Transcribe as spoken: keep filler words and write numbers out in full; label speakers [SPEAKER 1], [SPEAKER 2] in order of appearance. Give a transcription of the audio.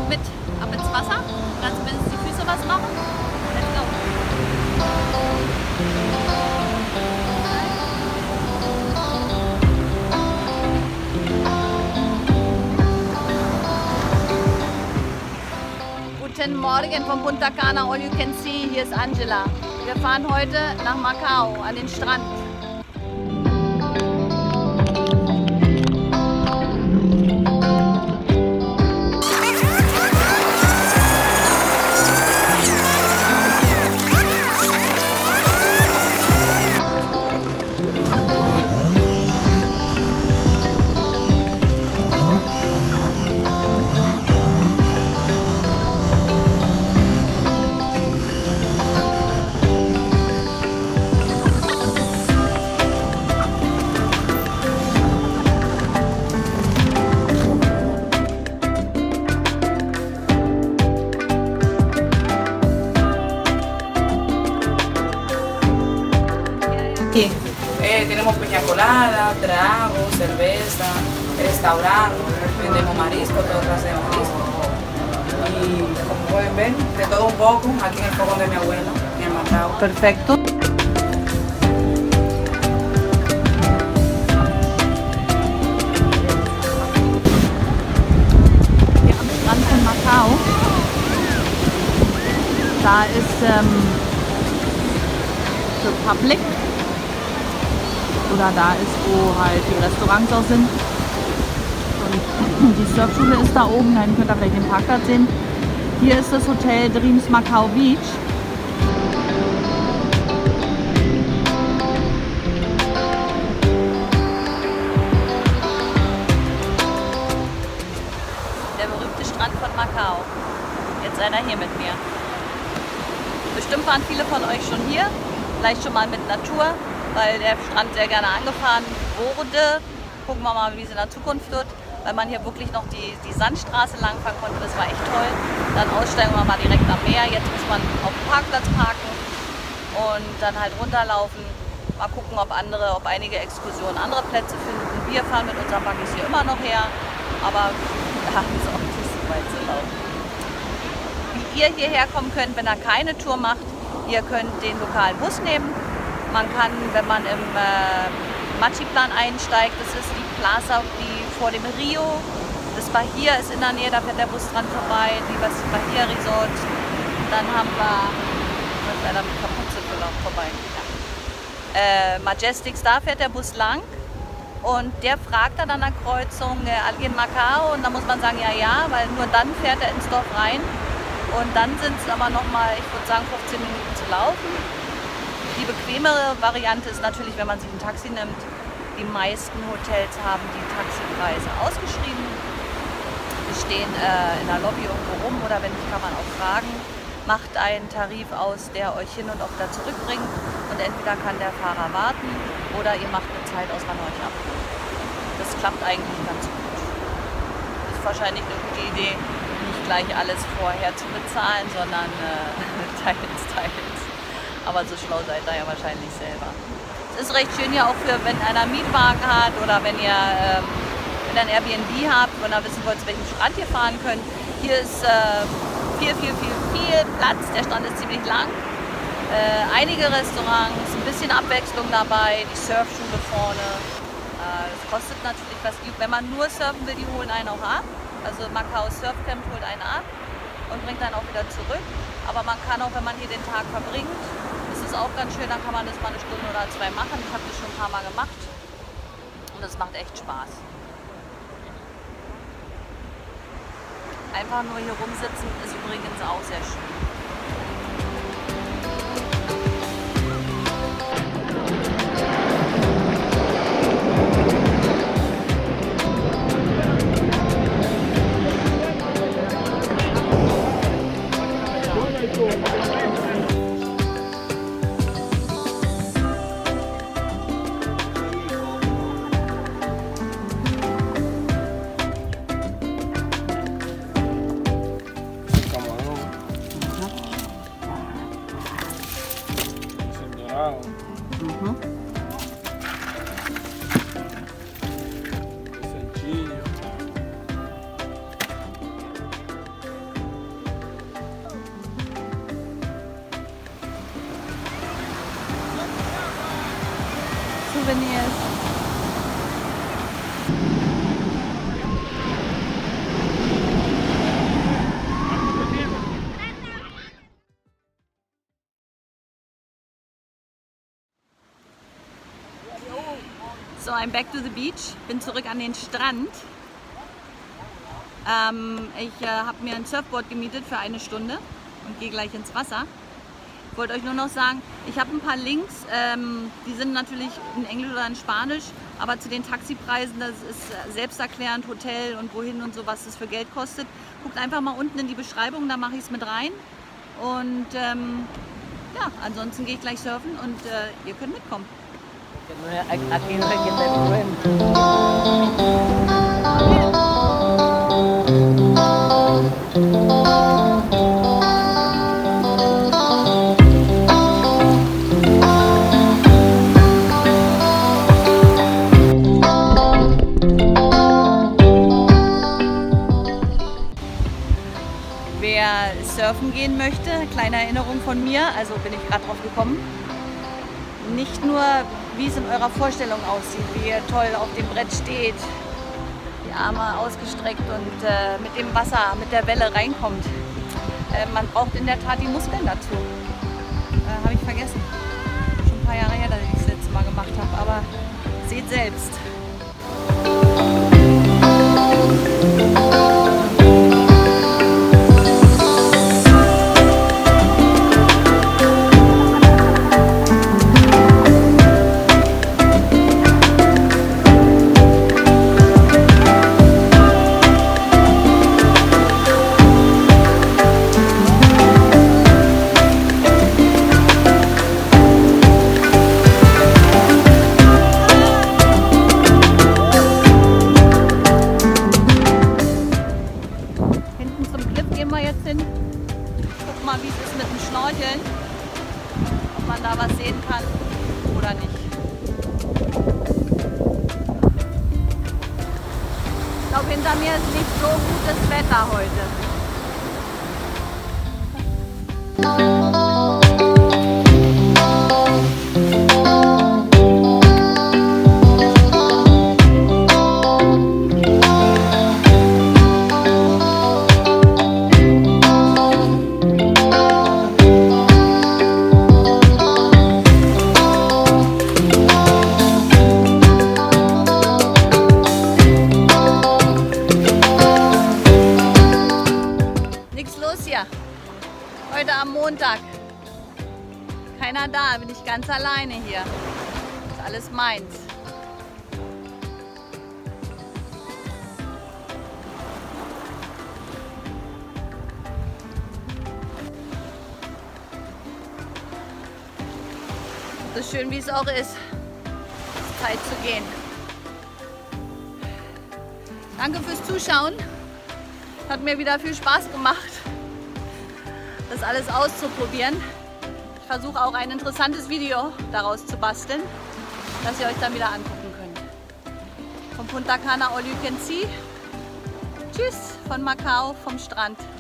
[SPEAKER 1] mit ab ins Wasser, dann zumindest die Füße was machen. Let's go. Guten Morgen vom Punta Cana, all you can see, hier ist Angela. Wir fahren heute nach Macau an den Strand.
[SPEAKER 2] Eh, tenemos piña colada, trago, cerveza, restaurante, vendemos marisco, todo clase de marisco. Y como pueden ver, de todo un poco, aquí en el fogón de mi abuela, en el Macao.
[SPEAKER 1] Perfecto. Hier am Strand von Macau, da ist ähm, für Public. Oder da ist, wo halt die Restaurants auch sind. Und die Surfschule ist da oben, da könnt ihr vielleicht den Parkplatz sehen. Hier ist das Hotel Dreams Macau Beach. Der berühmte Strand von Macau. Jetzt seid ihr hier mit mir. Bestimmt waren viele von euch schon hier, vielleicht schon mal mit Natur, weil der Strand sehr gerne angefahren wurde. Gucken wir mal, wie es in der Zukunft wird, weil man hier wirklich noch die, die Sandstraße langfahren konnte. Das war echt toll. Dann aussteigen wir mal direkt am Meer. Jetzt muss man auf dem Parkplatz parken und dann halt runterlaufen. Mal gucken, ob andere, ob einige Exkursionen andere Plätze finden. Wir fahren mit unseren Buggies hier immer noch her, aber wir haben es auch nicht so weit zu laufen. Wie ihr hierher kommen könnt, wenn ihr keine Tour macht, ihr könnt den lokalen Bus nehmen. Man kann, wenn man im äh, Machiplan einsteigt, das ist die Plaza, die vor dem Rio. Das Bahia ist in der Nähe, da fährt der Bus dran vorbei, die Bahia Resort. Dann haben wir, da ist leider mit Kapuze vorbei. Ja. Äh, Majestics, da fährt der Bus lang und der fragt dann an der Kreuzung äh, Alguien Macau und da muss man sagen, ja, ja, weil nur dann fährt er ins Dorf rein. Und dann sind es aber nochmal, ich würde sagen, fünfzehn Minuten zu laufen. Die bequemere Variante ist natürlich, wenn man sich ein Taxi nimmt. Die meisten Hotels haben die Taxipreise ausgeschrieben. Die stehen äh, in der Lobby irgendwo rum oder wenn nicht, kann man auch fragen. Macht einen Tarif aus, der euch hin und auch wieder zurückbringt. Und entweder kann der Fahrer warten oder ihr macht eine Zeit aus, wann ihr euch abholt. Das klappt eigentlich ganz gut. Ist wahrscheinlich eine gute Idee, nicht gleich alles vorher zu bezahlen, sondern äh, teils, teils. Aber so schlau seid ihr ja wahrscheinlich selber. Es ist recht schön hier auch für, wenn einer einen Mietwagen hat oder wenn ihr, ähm, wenn ihr ein Airbnb habt, wenn ihr wissen wollt, zu welchem Strand ihr fahren könnt. Hier ist äh, viel, viel, viel, viel Platz. Der Strand ist ziemlich lang. Äh, einige Restaurants, ein bisschen Abwechslung dabei, die Surfschule vorne. Äh, das kostet natürlich was. Wenn man nur surfen will, die holen einen auch ab. Also Macau Surfcamp holt einen ab und bringt einen auch wieder zurück. Aber man kann auch, wenn man hier den Tag verbringt, ist es auch ganz schön, dann kann man das mal eine Stunde oder zwei machen. Ich habe das schon ein paar Mal gemacht und es macht echt Spaß. Einfach nur hier rumsitzen ist übrigens auch sehr schön. So, I'm back to the beach. Bin zurück an den Strand. Ähm, ich äh, habe mir ein Surfboard gemietet für eine Stunde und gehe gleich ins Wasser. Ich wollte euch nur noch sagen, ich habe ein paar Links, ähm, die sind natürlich in Englisch oder in Spanisch, aber zu den Taxipreisen, das ist selbsterklärend, Hotel und wohin und so, was das für Geld kostet. Guckt einfach mal unten in die Beschreibung, da mache ich es mit rein. Und ähm, ja, ansonsten gehe ich gleich surfen und äh, ihr könnt mitkommen.
[SPEAKER 3] Aquí no hay que tener
[SPEAKER 1] Wer surfen gehen möchte, kleine Erinnerung von mir, also bin ich gerade drauf gekommen. Nicht nur, wie es in eurer Vorstellung aussieht, wie ihr toll auf dem Brett steht, die Arme ausgestreckt und äh, mit dem Wasser, mit der Welle reinkommt. Äh, man braucht in der Tat die Muskeln dazu. Äh, habe ich vergessen. Schon ein paar Jahre her, dass ich das letzte Mal gemacht habe, aber seht selbst. Guck mal, wie es ist mit dem Schnorcheln, ob man da was sehen kann oder nicht. Ich glaube, hinter mir ist nicht so gutes Wetter heute. Heute am Montag. Keiner da, bin ich ganz alleine hier. Ist alles meins. So schön wie es auch ist. Ist Zeit zu gehen. Danke fürs Zuschauen. Hat mir wieder viel Spaß gemacht, das alles auszuprobieren. Ich versuche auch ein interessantes Video daraus zu basteln, das ihr euch dann wieder angucken könnt. Von Punta Cana All You Can See. Tschüss von Macau, vom Strand.